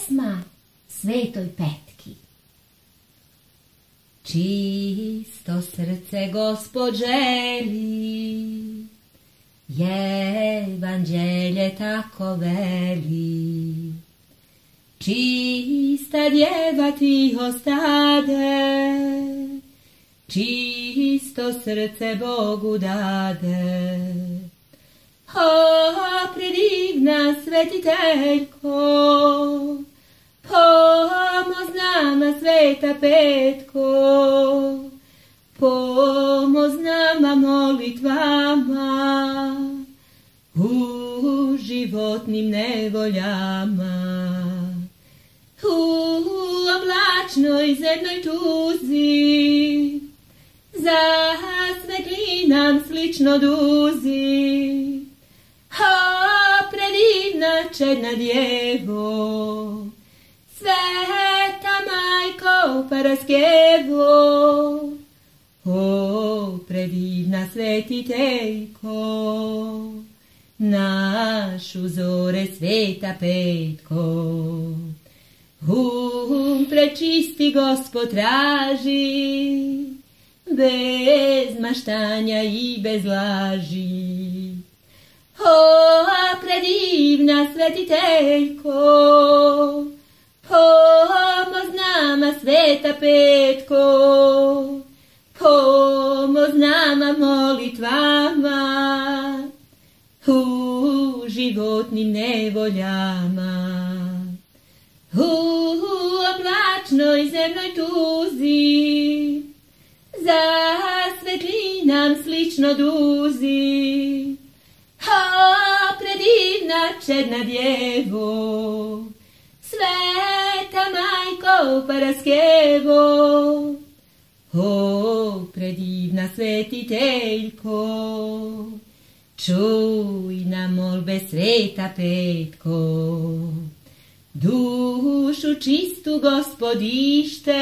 pjesma Svetoj Petki. Čisto srce Gospod želi, Evanđelje tako veli. Čista djeva ti ostade, čisto srce Bogu dade. O, predivna svetiteljko, pomoz nama Sveta Petko, pomoz nama molitvama u životnim nevoljama. U oblačnoj zemnoj tuzi za svetli nam slično duzi. O, predivna čedna djevo, Sveta majko Paraskevo, o, predivna svetiteljko, naš uzore Sveta Petko. Prečisti Gospod traži, bez maštanja i bez laži. O, predivna svetiteljko, pomoz nama Sveta Petko, pomoz nama molitvama u životnim nevoljama. U oblačnoj zemnoj tuzi za svetli nam slično duzi. O, predivna čedna djevo, Sveta majko Paraskevo, o, predivna svetiteljko, čuj na molbe Sveta Petko. Dušu čistu Gospodište,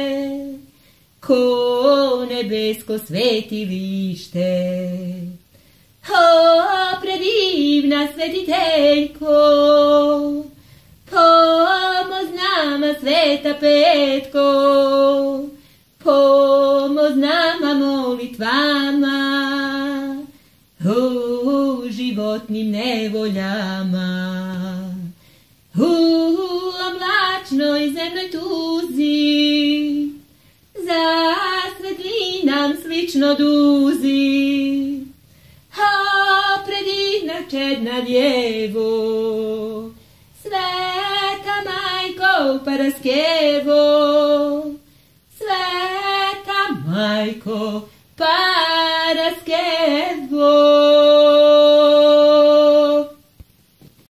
ko nebesko svetilište. O, predivna svetiteljko, pomoz nama Sveta Petko, pomoz nama molitvama u životnim nevoljama. U oblačnoj zemnoj tuzi za svetli nam slično duzi. O, predivna čedna djevo, Sveta majko Paraskevo, Sveta majko Paraskevo.